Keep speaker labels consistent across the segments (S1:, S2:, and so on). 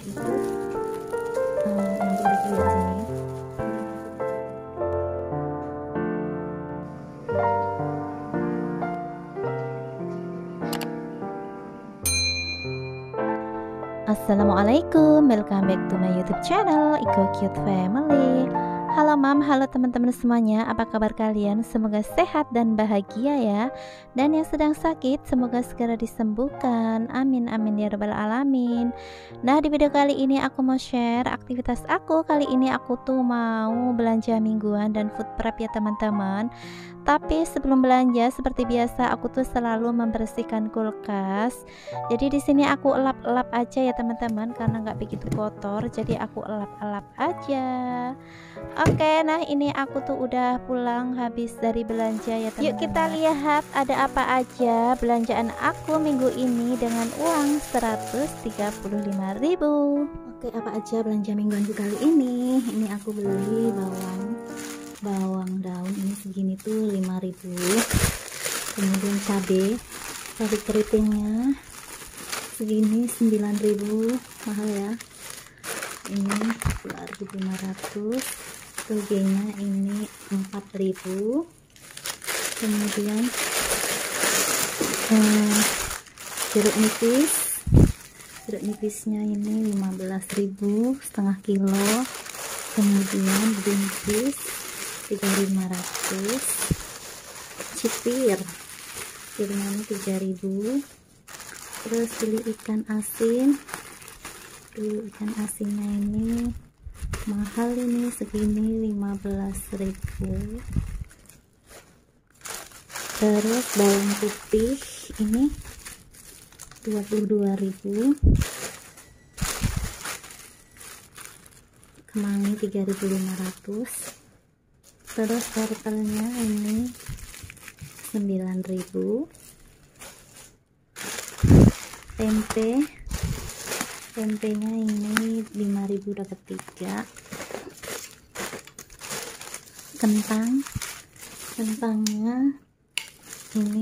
S1: itu yang produk di sini. Assalamualaikum, welcome back to my YouTube channel Iko Cute Family. Halo mam, halo teman-teman semuanya. Apa kabar kalian? Semoga sehat dan bahagia ya. Dan yang sedang sakit semoga segera disembuhkan. Amin amin ya rabbal alamin. Nah, di video kali ini aku mau share aktivitas aku. Kali ini aku tuh mau belanja mingguan dan food prep ya teman-teman. Tapi sebelum belanja seperti biasa aku tuh selalu membersihkan kulkas. Jadi di sini aku elap-elap aja ya teman-teman karena nggak begitu kotor. Jadi aku elap-elap aja. Oke, nah ini aku tuh udah pulang habis dari belanja ya teman-teman. Yuk kita lihat ada apa aja belanjaan aku minggu ini dengan uang 135.000. Oke, apa aja belanja mingguanku kali ini? Ini aku beli bawang daun ini segini tuh 5.000. Kemudian cabai keritingnya segini 9.000, mahal ya. Ini 2.500. Togenya ini 4.000. Kemudian jeruk nipisnya ini 15.000 setengah kilo. Kemudian buncis 3.500. Cipirnya ini 3.000. Terus beli ikan asin. Ikan asinnya ini mahal, ini segini 15.000. Terus bawang putih ini 22.000. Kemangi 3.500. Terus wortelnya ini 9.000. Tempenya ini 5.000 dapat 3. Kentangnya ini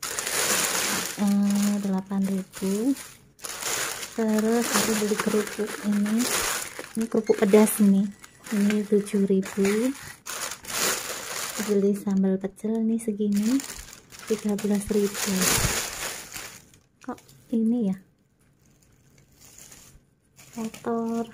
S1: 8.000. Terus aku beli kerupuk ini kerupuk pedas ini 7.000. Beli sambal pecel nih segini 13.000. Kok ini ya kotor.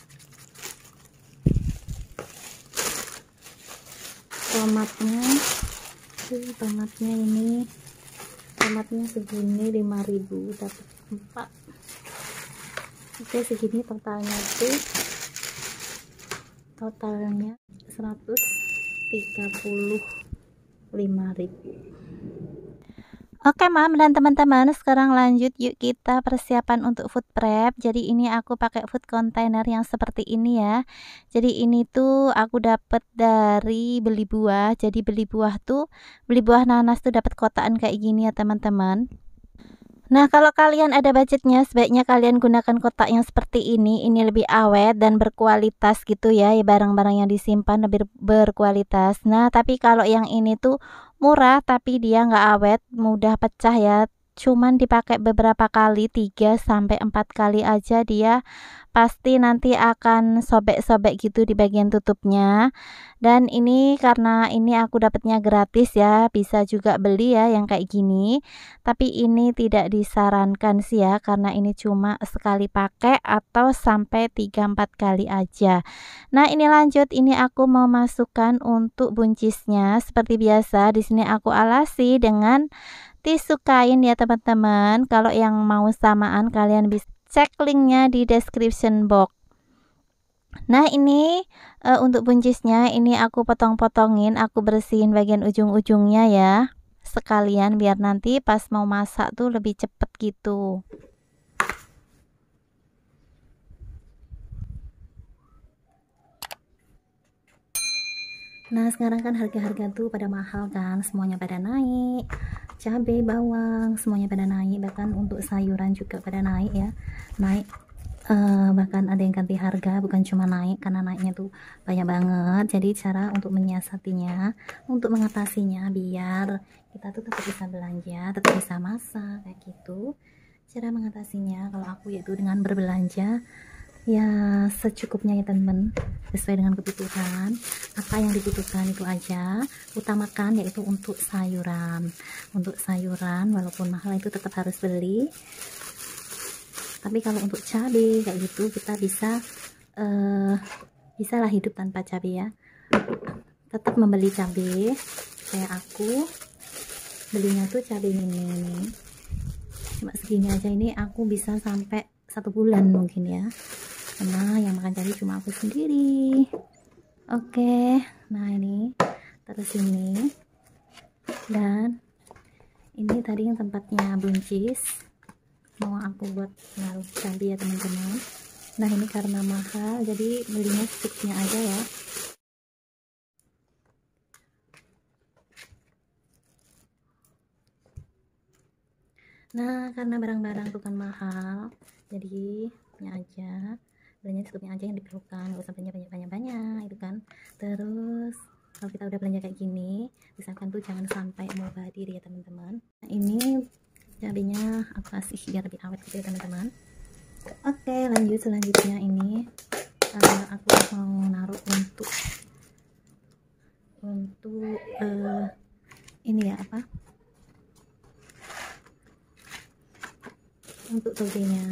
S1: Tomatnya ini segini 5.000 dapat 4. Oke, segini totalnya 135.000. Oke mam dan teman-teman, sekarang lanjut yuk kita persiapan untuk food prep. Jadi ini aku pakai food container yang seperti ini ya. Jadi ini tuh aku dapat dari beli buah. Jadi beli buah nanas tuh dapat kotaan kayak gini ya teman-teman. Nah, kalau kalian ada budgetnya, sebaiknya kalian gunakan kotak yang seperti ini. Ini lebih awet dan berkualitas gitu ya. Barang-barang yang disimpan lebih berkualitas. Nah, tapi kalau yang ini tuh murah tapi dia nggak awet, mudah pecah ya. Cuman dipakai beberapa kali, 3-4 kali aja dia pasti nanti akan sobek-sobek gitu di bagian tutupnya. Dan ini karena ini aku dapatnya gratis ya, bisa juga beli ya yang kayak gini. Tapi ini tidak disarankan sih ya, karena ini cuma sekali pakai atau sampai 3-4 kali aja. Nah, ini lanjut, ini aku mau masukkan untuk buncisnya. Seperti biasa di sini aku alasi dengan tisu kain ya teman-teman. Kalau yang mau samaan kalian bisa cek linknya di description box. Nah, ini untuk buncisnya ini aku potong-potongin, aku bersihin bagian ujung-ujungnya ya, sekalian biar nanti pas mau masak tuh lebih cepet gitu. Nah, sekarang kan harga-harga tuh pada mahal kan, semuanya pada naik. Cabai, bawang, semuanya pada naik, bahkan untuk sayuran juga pada naik ya. Naik bahkan ada yang ganti harga, bukan cuma naik, karena naiknya tuh banyak banget. Jadi cara untuk menyiasatinya, untuk mengatasinya biar kita tuh tetap bisa belanja, tetap bisa masak kayak gitu. Cara mengatasinya kalau aku yaitu dengan berbelanja ya secukupnya ya teman-teman, sesuai dengan kebutuhan. Apa yang dibutuhkan itu aja, utamakan yaitu untuk sayuran. Untuk sayuran walaupun mahal itu tetap harus beli, tapi kalau untuk cabai kayak gitu kita bisa lah hidup tanpa cabai ya. Tetap membeli cabai, kayak aku belinya tuh cabai ini cuma segini aja. Ini aku bisa sampai 1 bulan mungkin ya, karena yang makan cabai cuma aku sendiri. Oke, nah ini terus ini, dan ini tadi yang tempatnya buncis mau aku buat naruh cabai ya teman-teman. Nah ini karena mahal jadi belinya sticknya aja ya. Nah karena barang-barang bukan mahal, jadi punya aja, belanja secukupnya aja yang diperlukan, nggak usah belanja banyak-banyak itu kan. Terus kalau kita udah belanja kayak gini, misalkan tuh jangan sampai mubazir ya teman-teman. Nah ini cabenya aku kasih biar lebih awet gitu ya teman-teman. Oke, lanjut selanjutnya ini aku mau naruh untuk ini ya, apa, untuk togenya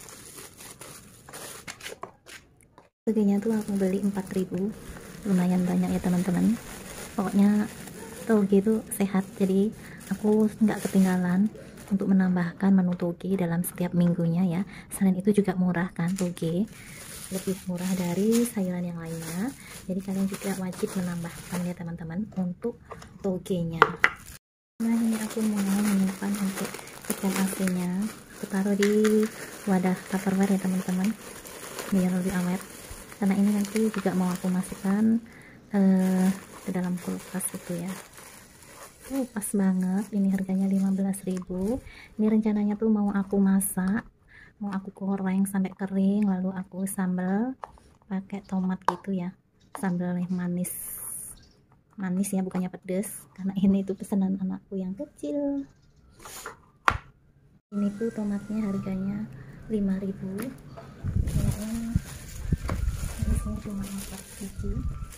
S1: tuh aku beli 4.000, lumayan banyak ya teman-teman. Pokoknya toge itu sehat, jadi aku nggak ketinggalan untuk menambahkan menu toge dalam setiap minggunya ya. Selain itu juga murah kan, toge lebih murah dari sayuran yang lainnya, jadi kalian juga wajib menambahkan ya teman-teman untuk togenya. Nah ini aku mau menyimpan untuk ikan asinnya, aku taruh di wadah tupperware ya teman-teman biar lebih awet, karena ini nanti juga mau aku masukkan ke dalam kulkas itu ya. Pas banget, ini harganya 15.000. Ini rencananya tuh mau aku masak, mau aku goreng sampai kering, lalu aku sambal pakai tomat gitu ya, sambal yang manis ya, bukannya pedes, karena ini tuh pesanan anakku yang kecil. Ini tuh tomatnya harganya 5.000, isinya cuma 4 biji.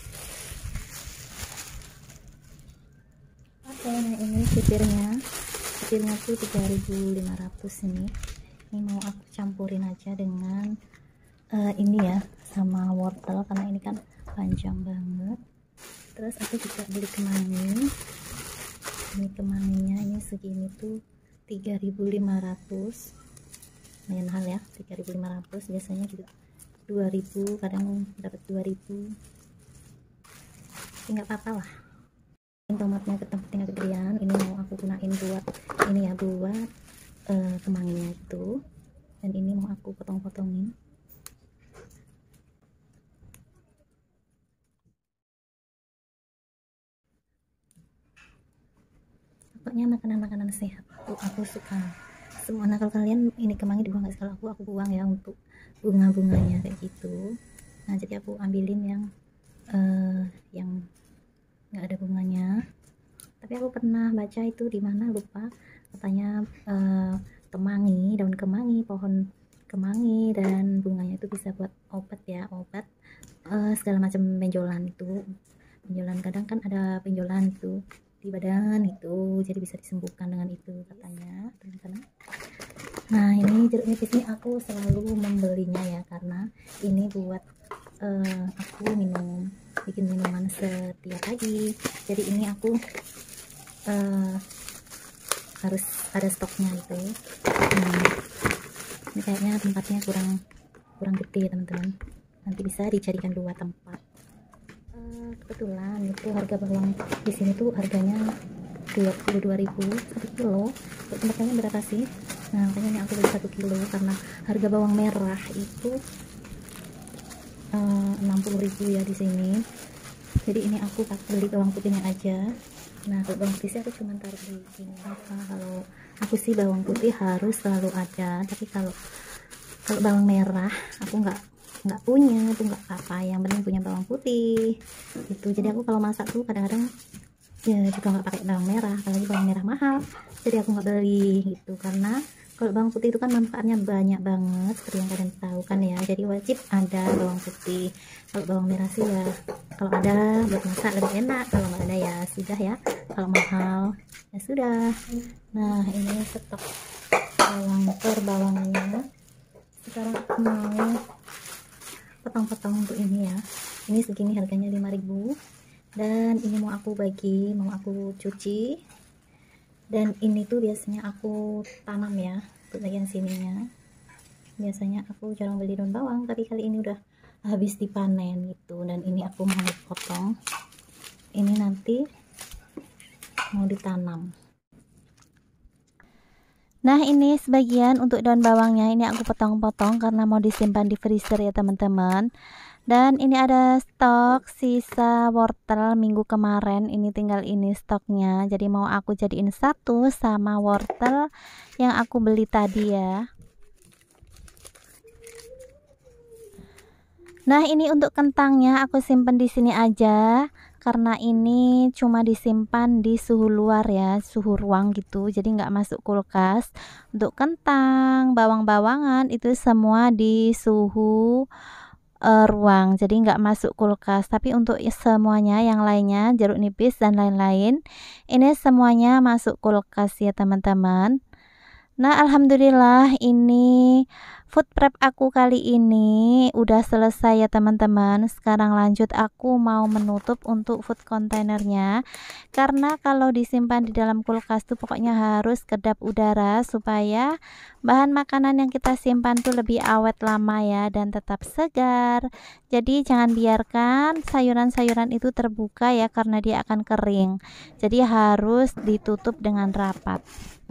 S1: Oke, nah ini cipirnya tuh 3.500 ini mau aku campurin aja dengan ini ya, sama wortel, karena ini kan panjang banget. Terus aku juga beli kemangi, ini kemanginya ini segini tuh 3.500, lumayan mahal ya, 3.500, biasanya juga 2.000, kadang dapat 2.000, nggak apa-apa lah. Tomatnya tinggal kegedean, ini mau aku gunain buat ini ya, buat kemanginya itu, dan ini mau aku potong-potongin. Pokoknya makanan-makanan sehat tuh aku suka semua. Nah kalau kalian ini kemangi dibuang nggak, kalau aku buang ya untuk bunga-bunganya kayak gitu. Nah jadi aku ambilin yang nggak ada bunganya, tapi aku pernah baca itu di mana lupa, katanya kemangi, daun kemangi, pohon kemangi dan bunganya itu bisa buat obat ya, obat segala macam benjolan itu, benjolan, kadang kan ada benjolan itu di badan itu, jadi bisa disembuhkan dengan itu katanya teman-teman. Nah ini jeruk nipis ini aku selalu membelinya ya, karena ini buat aku bikin minuman setiap pagi, jadi ini aku harus ada stoknya gitu. Ini kayaknya tempatnya kurang gede ya teman-teman, nanti bisa dijadikan 2 tempat. Kebetulan itu harga bawang di sini tuh harganya 22.000 1 kilo. Untuk tempatnya berapa sih? Nah makanya ini aku beli 1 kilo, karena harga bawang merah itu 60.000 ya di sini. Jadi ini aku beli bawang putihnya aja. Nah kalau bawang putih aku cuma taruh di sini. Kalau aku sih bawang putih harus selalu ada, tapi kalau bawang merah aku nggak punya, itu nggak apa-apa, yang penting punya bawang putih itu. Jadi aku kalau masak tuh kadang-kadang ya juga nggak pakai bawang merah, apalagi bawang merah mahal, jadi aku nggak beli gitu, karena Kalau bawang putih itu kan manfaatnya banyak banget seperti yang kalian tahu kan ya, jadi wajib ada bawang putih. Kalau bawang merah sih ya kalau ada buat masak lebih enak, kalau nggak ada ya sudah ya, kalau mahal ya sudah. Nah ini stok bawang per bawangnya. Sekarang aku mau potong-potong untuk ini ya, ini segini harganya 5.000, dan ini mau aku bagi, mau aku cuci. Dan ini tuh biasanya aku tanam ya, untuk bagian sininya. Biasanya aku jarang beli daun bawang, tapi kali ini udah habis dipanen gitu. Dan ini aku mau potong, ini nanti mau ditanam. Nah ini sebagian untuk daun bawangnya, ini aku potong-potong karena mau disimpan di freezer ya teman-teman. Dan ini ada stok sisa wortel minggu kemarin, ini tinggal ini stoknya, jadi mau aku jadiin satu sama wortel yang aku beli tadi ya. Nah ini untuk kentangnya aku simpen di sini aja karena ini cuma disimpan di suhu luar ya, suhu ruang gitu, jadi nggak masuk kulkas. Untuk kentang, bawang-bawangan itu semua di suhu ruang, jadi nggak masuk kulkas. Tapi untuk semuanya yang lainnya, jeruk nipis dan lain-lain, ini semuanya masuk kulkas ya teman-teman. Nah alhamdulillah ini food prep aku kali ini udah selesai ya teman-teman. Sekarang lanjut aku mau menutup untuk food containernya, karena kalau disimpan di dalam kulkas tuh pokoknya harus kedap udara supaya bahan makanan yang kita simpan tuh lebih awet lama ya, dan tetap segar. Jadi jangan biarkan sayuran-sayuran itu terbuka ya, karena dia akan kering, jadi harus ditutup dengan rapat.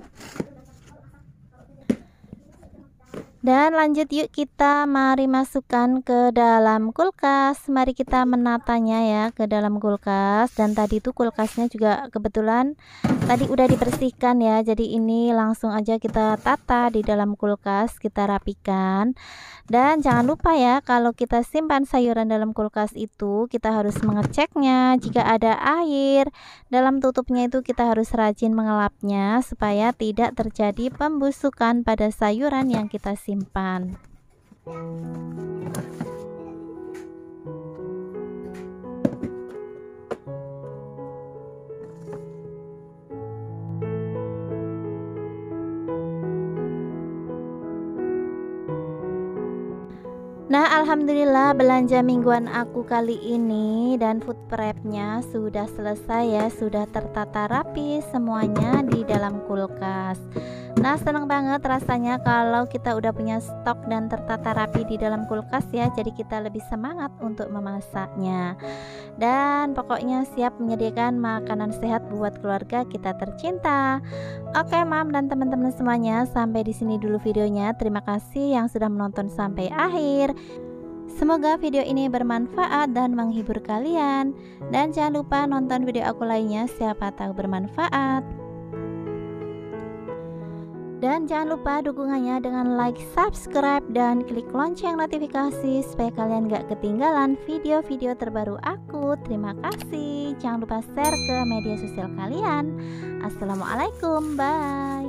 S1: Dan lanjut yuk, kita mari masukkan ke dalam kulkas. Mari kita menatanya ya ke dalam kulkas. Dan tadi tuh kulkasnya juga kebetulan tadi udah dibersihkan ya, jadi ini langsung aja kita tata di dalam kulkas, kita rapikan. Dan jangan lupa ya, kalau kita simpan sayuran dalam kulkas itu kita harus mengeceknya. Jika ada air dalam tutupnya itu kita harus rajin mengelapnya supaya tidak terjadi pembusukan pada sayuran yang kita simpan. Nah alhamdulillah belanja mingguan aku kali ini dan food prepnya sudah selesai ya, sudah tertata rapi semuanya di dalam kulkas. Nah senang banget rasanya kalau kita udah punya stok dan tertata rapi di dalam kulkas ya, jadi kita lebih semangat untuk memasaknya. Dan pokoknya siap menyediakan makanan sehat buat keluarga kita tercinta. Oke mam dan teman-teman semuanya, sampai di sini dulu videonya. Terima kasih yang sudah menonton sampai akhir. Semoga video ini bermanfaat dan menghibur kalian. Dan jangan lupa nonton video aku lainnya, siapa tahu bermanfaat. Dan jangan lupa dukungannya dengan like, subscribe, dan klik lonceng notifikasi supaya kalian gak ketinggalan video-video terbaru aku. Terima kasih. Jangan lupa share ke media sosial kalian. Assalamualaikum, bye.